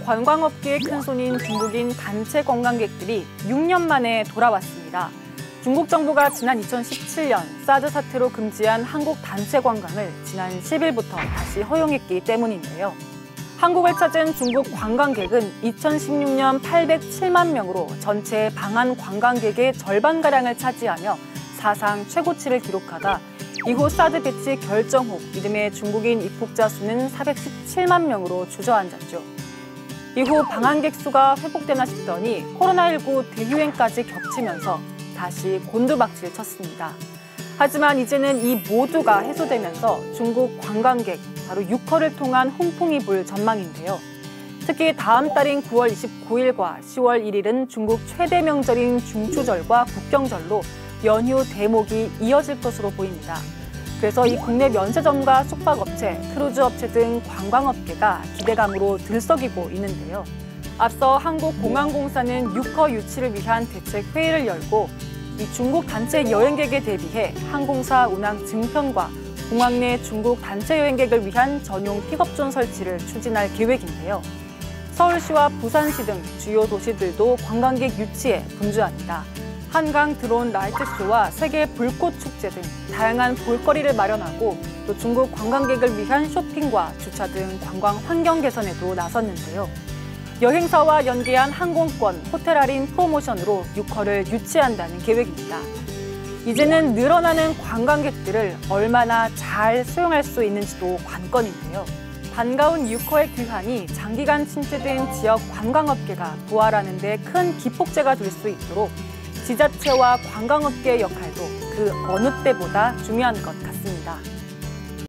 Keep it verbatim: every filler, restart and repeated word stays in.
관광업계의 큰손인 중국인 단체 관광객들이 육 년 만에 돌아왔습니다. 중국 정부가 지난 이천십칠 년 사드 사태로 금지한 한국 단체 관광을 지난 십 일부터 다시 허용했기 때문인데요. 한국을 찾은 중국 관광객은 이천십육 년 팔백칠만 명으로 전체 방한 관광객의 절반가량을 차지하며 사상 최고치를 기록하다 이후 사드 배치 결정 후 이듬해 중국인 입국자 수는 사백십칠만 명으로 주저앉았죠. 이후 방한객 수가 회복되나 싶더니 코로나십구 대유행까지 겹치면서 다시 곤두박질 쳤습니다. 하지만 이제는 이 모두가 해소되면서 중국 관광객, 바로 유커를 통한 훈풍이 불 전망인데요. 특히 다음 달인 구월 이십구일과 시월 일일은 중국 최대 명절인 중추절과 국경절로 연휴 대목이 이어질 것으로 보입니다. 그래서 이 국내 면세점과 숙박업체, 크루즈업체 등 관광업계가 기대감으로 들썩이고 있는데요. 앞서 한국공항공사는 유커 유치를 위한 대책회의를 열고 이 중국 단체 여행객에 대비해 항공사 운항 증편과 공항 내 중국 단체 여행객을 위한 전용 픽업존 설치를 추진할 계획인데요. 서울시와 부산시 등 주요 도시들도 관광객 유치에 분주합니다. 한강 드론 라이트쇼와 세계 불꽃 축제 등 다양한 볼거리를 마련하고 또 중국 관광객을 위한 쇼핑과 주차 등 관광 환경 개선에도 나섰는데요. 여행사와 연계한 항공권, 호텔 할인 프로모션으로 유커를 유치한다는 계획입니다. 이제는 늘어나는 관광객들을 얼마나 잘 수용할 수 있는지도 관건인데요. 반가운 유커의 귀환이 장기간 침체된 지역 관광업계가 부활하는 데 큰 기폭제가 될 수 있도록 지자체와 관광업계의 역할도 그 어느 때보다 중요한 것 같습니다.